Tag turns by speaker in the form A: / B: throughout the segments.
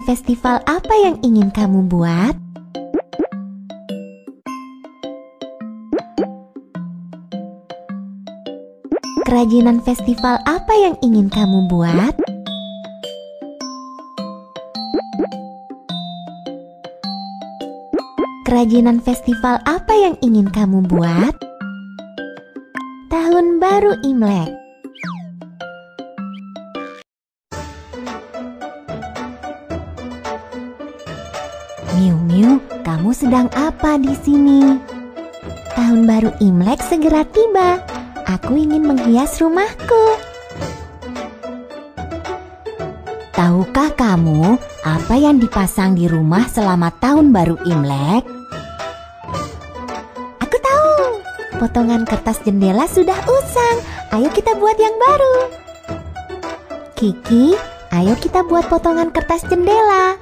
A: festival apa yang ingin kamu buat? Kerajinan festival apa yang ingin kamu buat? Kerajinan festival apa yang ingin kamu buat? Tahun Baru Imlek. Miu Miu, kamu sedang apa di sini? Tahun Baru Imlek segera tiba. Aku ingin menghias rumahku. Tahukah kamu apa yang dipasang di rumah selama Tahun Baru Imlek? Aku tahu. Potongan kertas jendela sudah usang. Ayo kita buat yang baru. Kiki, ayo kita buat potongan kertas jendela.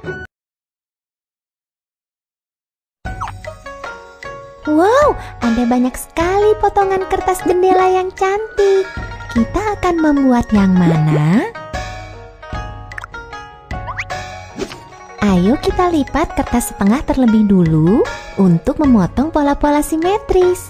A: Wow, ada banyak sekali potongan kertas jendela yang cantik. Kita akan membuat yang mana? Ayo kita lipat kertas setengah terlebih dulu untuk memotong pola-pola simetris.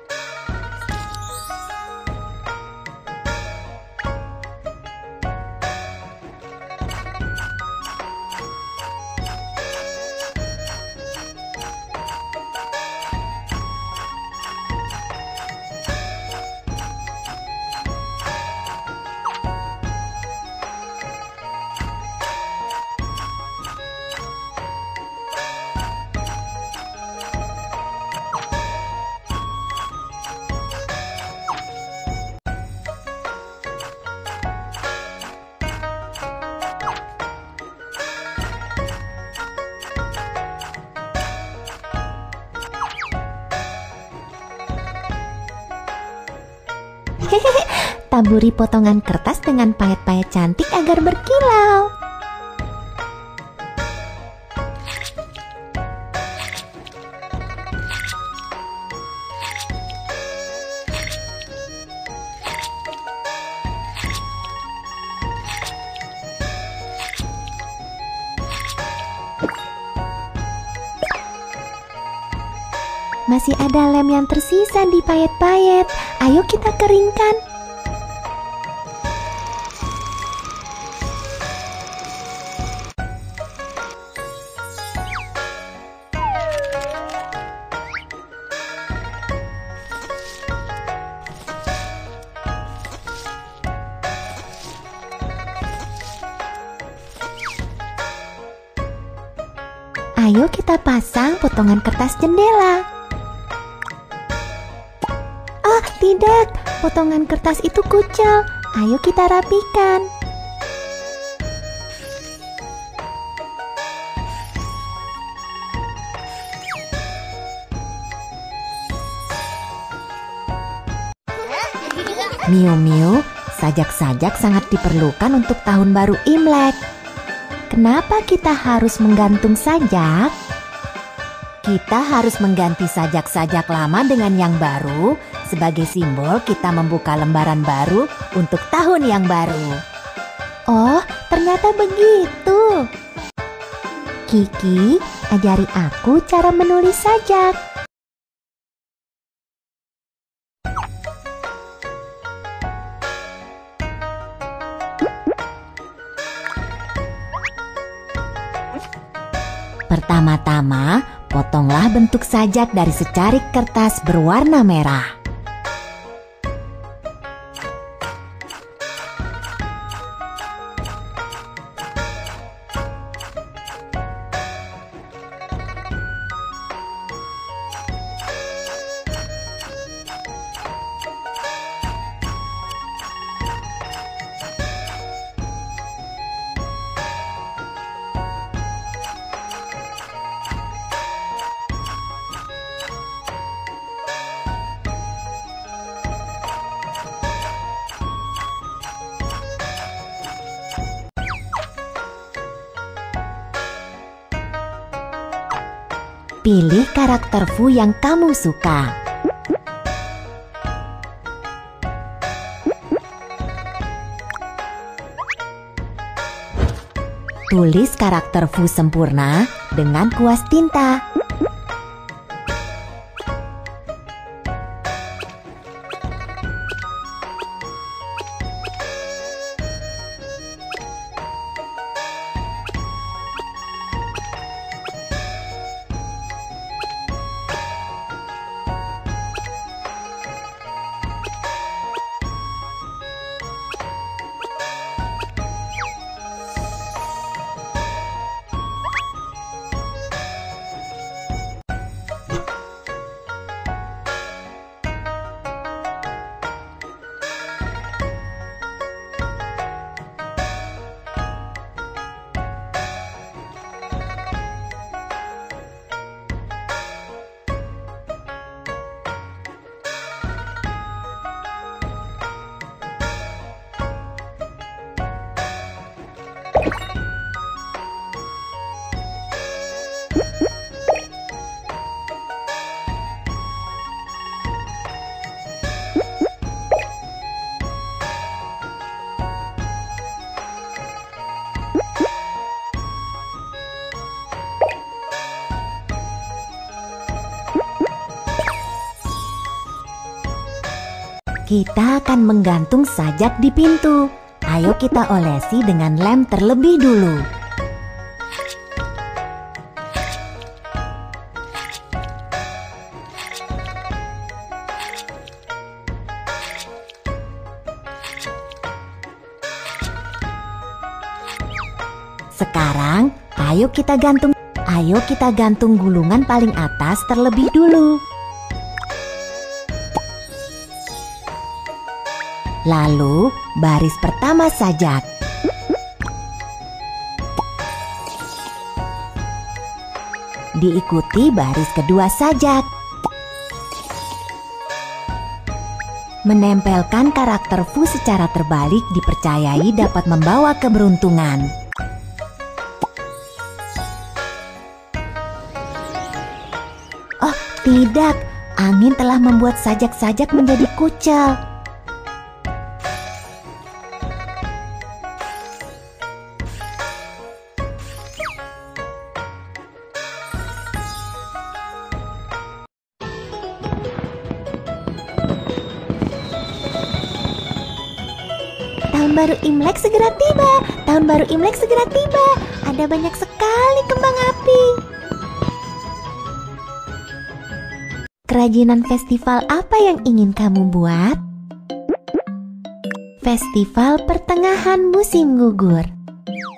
A: Taburi potongan kertas dengan payet-payet cantik agar berkilau. Masih ada lem yang tersisa di payet-payet. Ayo kita keringkan. Ayo kita pasang potongan kertas jendela. Oh, tidak, potongan kertas itu kucel. Ayo kita rapikan. Miu Miu, sajak-sajak sangat diperlukan untuk Tahun Baru Imlek. Kenapa kita harus menggantung sajak? Kita harus mengganti sajak-sajak lama dengan yang baru sebagai simbol kita membuka lembaran baru untuk tahun yang baru. Oh, ternyata begitu. Kiki, ajari aku cara menulis sajak. Pertama-tama, potonglah bentuk sajak dari secarik kertas berwarna merah. Pilih karakter Fu yang kamu suka. Tulis karakter Fu sempurna dengan kuas tinta. Kita akan menggantung sajak di pintu. Ayo kita olesi dengan lem terlebih dulu. Sekarang, ayo kita gantung gulungan paling atas terlebih dulu. Lalu, baris pertama sajak. Diikuti baris kedua sajak. Menempelkan karakter Fu secara terbalik dipercayai dapat membawa keberuntungan. Oh, tidak. Angin telah membuat sajak-sajak menjadi kucel. Tahun baru Imlek segera tiba. Tahun baru Imlek segera tiba. Ada banyak sekali kembang api. Kerajinan festival apa yang ingin kamu buat? Festival pertengahan musim gugur.